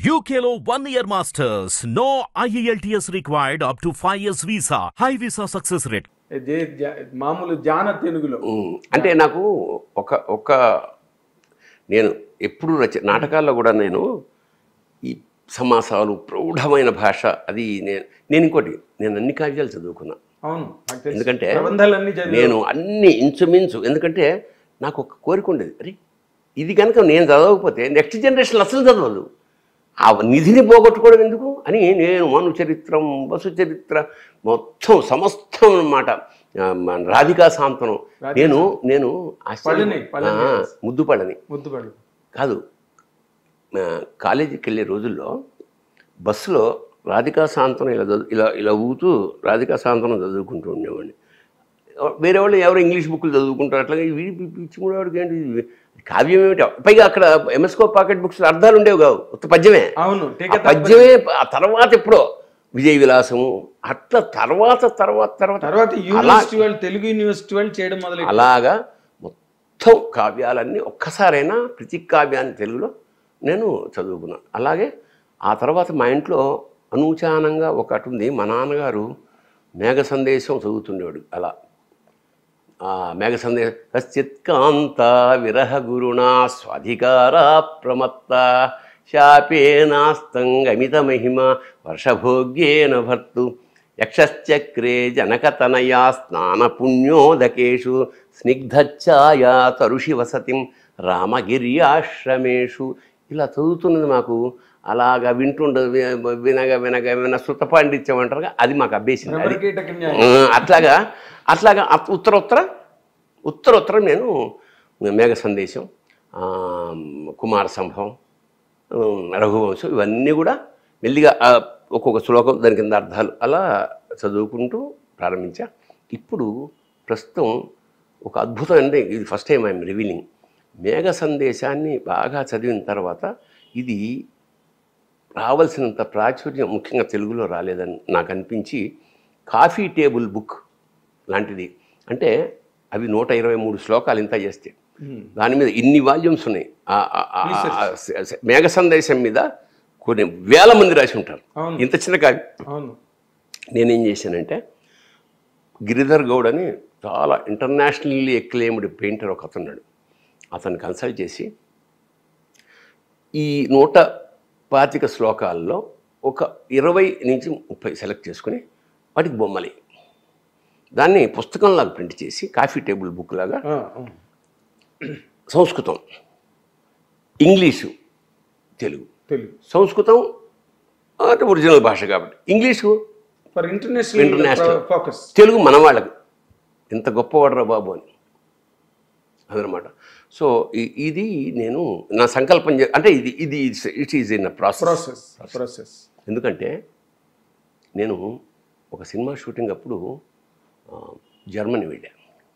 UKLO 1 year masters. No IELTS required up to 5 years visa. High visa success rate. మామూలు జాన తెలుగులో అంటే నాకు ఒక నేను ఎప్పుడు నాటకాల్లో కూడా నేను ఈ సమాసాలు ప్రౌఢమైన భాష అది నేను ఇంకోటి నేను అన్ని కావ్యాలు చదువుకున్నా. అవును, ఎందుకంటే ప్రబంధాలన్నీ నేను అన్ని ఇంచుమించు, ఎందుకంటే నాకు ఒక కోరిక ఉండేది, అరే ఇది కనుక నేను చదవకపోతే నెక్స్ట్ జనరేషన్ అసలు చదవదు, ఆ నిధిని పోగొట్టుకోవడం ఎందుకు అని నేను మను చరిత్రం, వసు చరిత్ర మొత్తం సమస్తం అన్నమాట, రాధికా సాంతనం. నేను ముద్దుపళ్ళని కాదు, కాలేజీకి వెళ్ళే రోజుల్లో బస్సులో రాధికా సాంతనం ఇలా ఊతూ రాధికా సాంతనం చదువుకుంటూ ఉండేవాడిని. వేరే వాళ్ళు ఎవరు ఇంగ్లీష్ బుక్లు చదువుకుంటారు, అట్లాగే పిచ్చి కూడా వాడికి ఏంటి కావ్యం ఏమిటి, పైగా అక్కడ ఎంఎస్కో పాకెట్ బుక్స్ అర్థాలు ఉండేవి కావు, పద్యమే. అవును, పద్యమే. ఆ తర్వాత ఎప్పుడో విజయ విలాసము అట్లా తర్వాత యూనివర్సిటీ వాళ్ళు, తెలుగు యూనివర్సిటీ వాళ్ళు చేయడం మొదలు. అలాగా మొత్తం కావ్యాలన్నీ ఒక్కసారైనా ప్రతి కావ్యాన్ని తెలుగులో నేను చదువుకున్నాను. అలాగే ఆ తర్వాత మా ఇంట్లో అనూచానంగా ఒకటి ఉంది, మా నాన్నగారు మేఘ సందేశం చదువుతుండేవాడు. అలా మేఘ సందేశం, కశ్చిత్కాంత విరహ గురుణా స్వాధికారా ప్రమత్త శాపేనాస్తంగమిత మహిమ వర్షభోగ్యేన భర్తు యక్షశ్చక్రే జనకతనయా స్నాన పుణ్యోదకేషు స్నిగ్ధఛాయా తరుషి వసతిం రామగిర్యాశ్రమేషు. ఇలా చదువుతున్నది మాకు అలాగా వినగా శృత పాండిత్యం అంటారుగా, అది మాకు అభ్యసింది. అట్లాగా ఉత్తరోత్తరం నేను మేఘ సందేశం, కుమార సంభవం, రఘువంశం ఇవన్నీ కూడా మెల్లిగా ఒక్కొక్క శ్లోకం దాని కింద అర్థాలు అలా చదువుకుంటూ ప్రారంభించా. ఇప్పుడు ప్రస్తుతం ఒక అద్భుతం, అంటే ఇది ఫస్ట్ టైం ఐఎమ్ రివీలింగ్. మేఘ సందేశాన్ని బాగా చదివిన తర్వాత ఇది రావాల్సినంత ప్రాచుర్యం ముఖ్యంగా తెలుగులో రాలేదని నాకు అనిపించి, కాఫీ టేబుల్ బుక్ లాంటిది, అంటే అవి 123 శ్లోకాలు ఇంత చేస్తే దాని మీద ఇన్ని వాల్యూమ్స్ ఉన్నాయి. మేఘ సందేశం మీద కొన్ని వేల మంది రాసి ఉంటారు, ఇంత చిన్న కావ్యం. నేనేం చేశానంటే, గిరిధర్ గౌడ్ అని చాలా ఇంటర్నేషనల్లీ ఎక్లెయిమ్డ్ పెయింటర్ ఒక అతన్నాడు, అతన్ని కన్సల్ట్ చేసి ఈ 125 శ్లోకాల్లో ఒక 20 నుంచి 30 సెలెక్ట్ చేసుకుని వాటికి బొమ్మలి దాన్ని పుస్తకంలాగా ప్రింట్ చేసి కాఫీ టేబుల్ బుక్ లాగా, సంస్కృతం, ఇంగ్లీషు, తెలుగు, సంస్కృతం అంటే ఒరిజినల్ భాష కాబట్టి ఇంగ్లీషు, ఇంటర్నేషనల్, తెలుగు మన వాళ్ళకి ఇంత గొప్పవాడరా బాబు అని అదనమాట. సో ఇది నేను నా సంకల్పం అంటే ఇది ఇట్ ఈజ్ ఇన్ ప్రాసెస్. ఎందుకంటే నేను ఒక సినిమా షూటింగ్ అప్పుడు జర్మనీ వెళ్ళాను.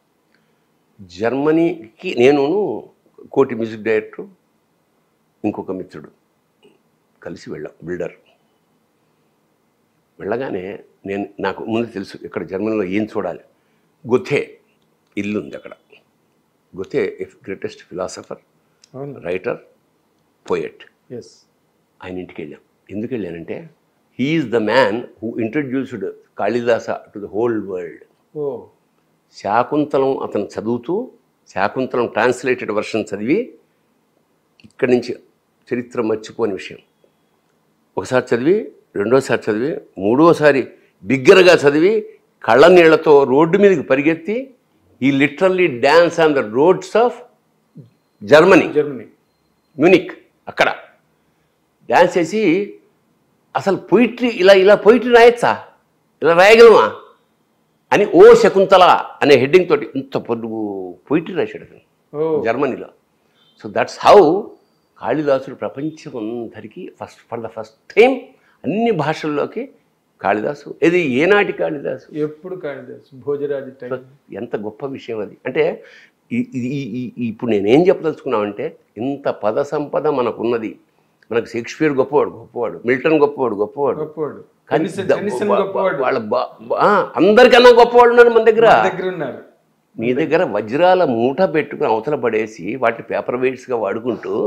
జర్మనీకి నేను కోటి మ్యూజిక్ డైరెక్టర్ ఇంకొక మిత్రుడు కలిసి వెళ్ళాం, బిల్డర్. వెళ్ళగానే నాకు ముందు తెలుసు ఇక్కడ జర్మనీలో ఏం చూడాలి. గొథే ఇల్లు ఉంది అక్కడ. Goethe greatest philosopher, writer, poet. ఆయన ఇంటికి వెళ్ళాం. ఎందుకు వెళ్ళానంటే, he is the man who introduced Kalidasa to the whole world. Shakuntalam అతను చదువుతూ, శాకుంతలం ట్రాన్స్లేటెడ్ వర్షన్ చదివి, ఇక్కడి నుంచి చరిత్ర మర్చిపోని విషయం, ఒకసారి చదివి, రెండోసారి చదివి, మూడోసారి బిగ్గరగా చదివి, కళ్ళ నీళ్లతో రోడ్డు మీదకి పరిగెత్తి, ఈ literally dance on the roads of Germany, Munich, అక్కడ డ్యాన్స్ చేసి, అసలు పోయిట్రీ ఇలా పోయిట్రీ రాయచ్చా, ఇలా రాయగలమా అని ఓ శకుంతల అనే హెడ్డింగ్ తోటి ఇంత పొడుగు పోయిట్రీ రాశాడు అతను జర్మనీలో. సో దట్స్ హౌ కాళిదాసుడు ప్రపంచం అందరికీ ఫర్ ద ఫస్ట్ టైం అన్ని భాషల్లోకి కాళిదాసు. ఇది ఏనాటి కాళిదాసు, ఎప్పుడు కాళిదాసు, భోజరాజు. ఎంత గొప్ప విషయం అది. అంటే ఇప్పుడు నేనేం చెప్పదలుచుకున్నామంటే, ఇంత పద సంపద మనకున్నది. మనకు షేక్స్పియర్ గొప్పవాడు, మిల్టన్ గొప్పవాడు, వాళ్ళ అందరికన్నా గొప్పవాళ్ళు ఉన్నారు మన దగ్గర. మీ దగ్గర వజ్రాల మూట పెట్టుకుని అవతల పడేసి వాటిని పేపర్ వెయిట్స్గా వాడుకుంటూ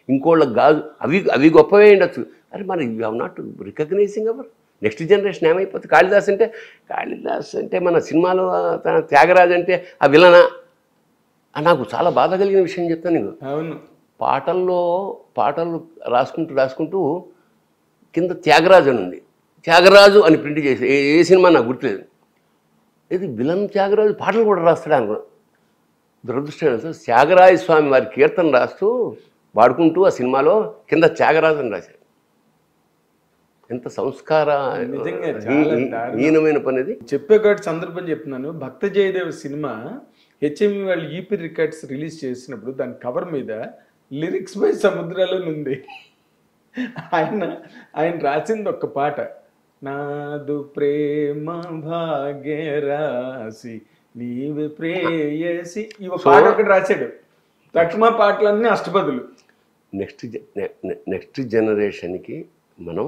ఇంకోళ్ళకి కాదు, అవి అవి గొప్పవే ఉండొచ్చు. అరే మరి you have not recognising our next generation ఏమైపోతుంది? కాళిదాస్ అంటే మన సినిమాలో తన త్యాగరాజు అంటే ఆ విలనా? నాకు చాలా బాధ కలిగిన విషయం చెప్తాను నీకు. అవును, పాటలు రాసుకుంటూ కింద త్యాగరాజు అని ఉంది. త్యాగరాజు అని ప్రింట్ చేసి ఏ సినిమా నాకు గుర్తులేదు. ఇది విలన్ త్యాగరాజు పాటలు కూడా రాస్తాడు అనుకో. దురదృష్టం త్యాగరాజ స్వామి వారి కీర్తన రాస్తూ వాడుకుంటూ ఆ సినిమాలో కింద త్యాగరాజు అని రాశాడు. ఎంత సంస్కార నిజంగా చాలా దారుణం. హీనమైన పని అది. చెప్పే కాటి సందర్భం చెప్తున్నాను. భక్త జయదేవ్ సినిమా హెచ్ఎంవి వాళ్ళు ఈపీ రికార్డ్స్ రిలీజ్ చేసినప్పుడు దాని కవర్ మీద లిరిక్స్ బై సముద్రాలో ఉంది. ఆయన రాసింది ఒక్క పాట, నాదు ప్రేమ భాగ్యరాశి నీవే ప్రేయసి, ఈ పాట ఒకటి రాశాడు. లక్ష్మా పాటలన్నీ అష్టపదులు. నెక్స్ట్ జనరేషన్కి మనం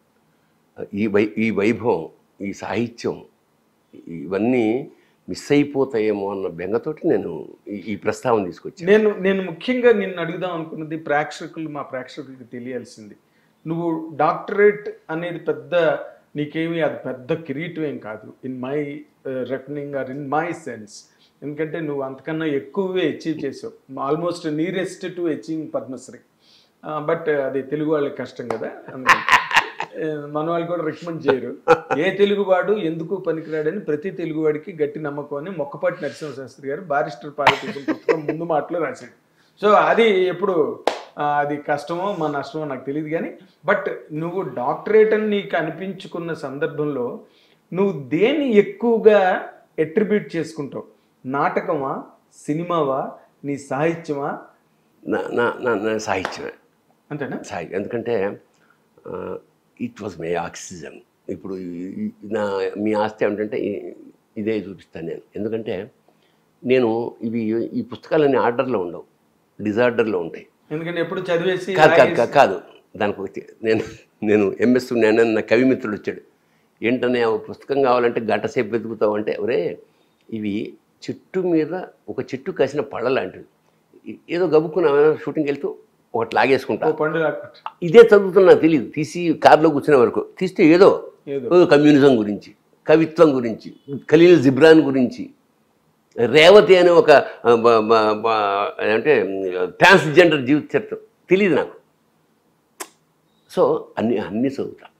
ఈ వైభవం, ఈ సాహిత్యం ఇవన్నీ మిస్ అయిపోతాయేమో అన్న బెంగతోటి నేను ఈ ప్రస్తావన తీసుకొచ్చాను. నేను ముఖ్యంగా నిన్ను అడుగుదాం అనుకున్నది, మా ప్రేక్షకులకి తెలియాల్సింది, నువ్వు డాక్టరేట్ అనేది పెద్ద నీకేమి అది పెద్ద కిరీటం ఏం కాదు in my reckoning or in my sense. ఎందుకంటే నువ్వు అంతకన్నా ఎక్కువే అచీవ్ చేసావు, almost nearest to achieving Padma Shri. But అది తెలుగు వాళ్ళకి కష్టం కదా, మన వాళ్ళు కూడా రికమెండ్ చేయరు. ఏ తెలుగువాడు ఎందుకు పనికిరాడని ప్రతి తెలుగువాడికి గట్టి నమ్మకం అని మొక్కపాటి నరసింహశాస్త్రి గారు బారిస్టర్ పాలిటిక్స్ పుస్తకం ముందు మాటలో రాశాడు. సో అది ఎప్పుడు అది కష్టమో మా నష్టమో నాకు తెలియదు కానీ, బట్ నువ్వు డాక్టరేట్ అని నీకు అనిపించుకున్న సందర్భంలో నువ్వు దేన్ని ఎక్కువగా అట్రిబ్యూట్ చేసుకుంటావు? నాటకమా, సినిమావా, నీ సాహిత్యమా? నా సాహిత్యమే. అంతేనా? సాహిత్యం. ఎందుకంటే ఇట్ వాజ్ మై ఆక్సిజన్. ఇప్పుడు మీ ఆస్తి ఏమిటంటే ఇదే చూపిస్తాను నేను. ఎందుకంటే నేను ఈ పుస్తకాలన్నీ ఆర్డర్లో ఉండవు, డిజార్డర్లో ఉంటాయి. ఎందుకంటే ఎప్పుడు చదివేసి కాదు దానికి నేను ఎంఎస్ నా కవి మిత్రుడు వచ్చాడు, ఏంటనే ఆ పుస్తకం కావాలంటే గంట సేపు వెతుకుతావు అంటే, ఒరే ఇవి చెట్టు మీద ఒక చెట్టు కాసిన పళ్ళ లాంటివి, ఏదో గబుక్కున షూటింగ్కి వెళ్తూ ఒకటి లాగేసుకుంటా, పండు ఇదే చదువుతున్నా నాకు తెలియదు. తీసి కారులో కూర్చునే వరకు తీస్తే ఏదో కమ్యూనిజం గురించి, కవిత్వం గురించి, ఖలీల్ జిబ్రాన్ గురించి, రేవతి అనే ఒక అంటే ట్రాన్స్జెండర్ జీవిత చరిత్ర తెలియదు నాకు. సో అన్నీ చదువుతా.